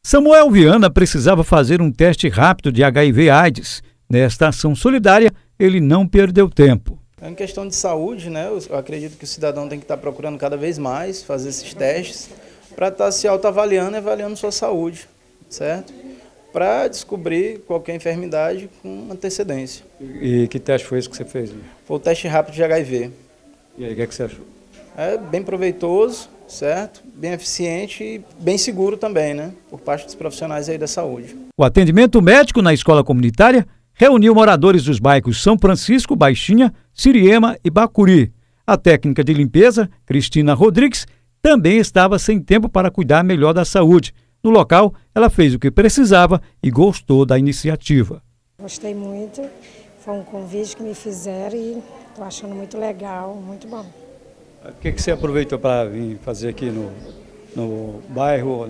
Samuel Viana precisava fazer um teste rápido de HIV/AIDS. Nesta ação solidária, ele não perdeu tempo. É uma questão de saúde, né? Eu acredito que o cidadão tem que estar procurando cada vez mais fazer esses testes para estar se autoavaliando e avaliando sua saúde, certo? Para descobrir qualquer enfermidade com antecedência. E que teste foi esse que você fez? Foi o teste rápido de HIV. E aí, o que é que você achou? É bem proveitoso, certo? Bem eficiente e bem seguro também, né? Por parte dos profissionais aí da saúde. O atendimento médico na escola comunitária reuniu moradores dos bairros São Francisco, Baixinha, Siriema e Bacuri. A técnica de limpeza, Cristina Rodrigues, também estava sem tempo para cuidar melhor da saúde. No local, ela fez o que precisava e gostou da iniciativa. Gostei muito, foi um convite que me fizeram e estou achando muito legal, muito bom. O que você aproveitou para vir fazer aqui no bairro,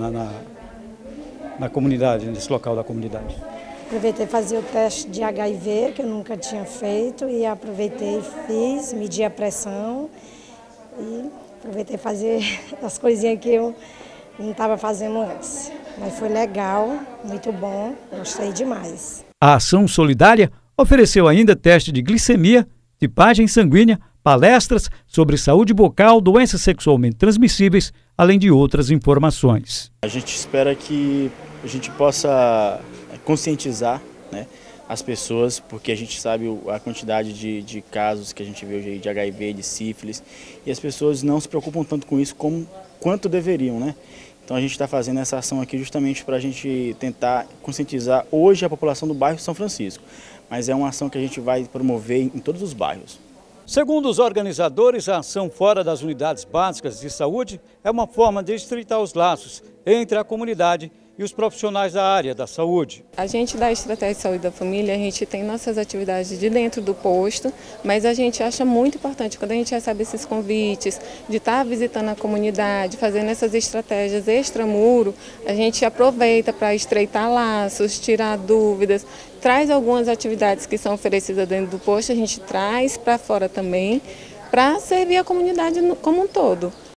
na comunidade, nesse local da comunidade? Aproveitei fazer o teste de HIV, que eu nunca tinha feito, e aproveitei, fiz, medi a pressão e aproveitei fazer as coisinhas que eu não estava fazendo antes. Mas foi legal, muito bom, gostei demais. A ação solidária ofereceu ainda teste de glicemia, tipagem sanguínea, palestras sobre saúde bucal, doenças sexualmente transmissíveis, além de outras informações. A gente espera que a gente possa conscientizar, né, as pessoas, porque a gente sabe a quantidade de casos que a gente vê hoje de HIV, de sífilis, e as pessoas não se preocupam tanto com isso quanto deveriam, né? Então a gente está fazendo essa ação aqui justamente para a gente tentar conscientizar hoje a população do bairro São Francisco, mas é uma ação que a gente vai promover em todos os bairros. Segundo os organizadores, a ação fora das unidades básicas de saúde é uma forma de estreitar os laços entre a comunidade e os profissionais da área da saúde. A gente da Estratégia de Saúde da Família, a gente tem nossas atividades de dentro do posto, mas a gente acha muito importante quando a gente recebe esses convites de estar visitando a comunidade, fazendo essas estratégias extramuro, a gente aproveita para estreitar laços, tirar dúvidas, traz algumas atividades que são oferecidas dentro do posto, a gente traz para fora também, para servir a comunidade como um todo.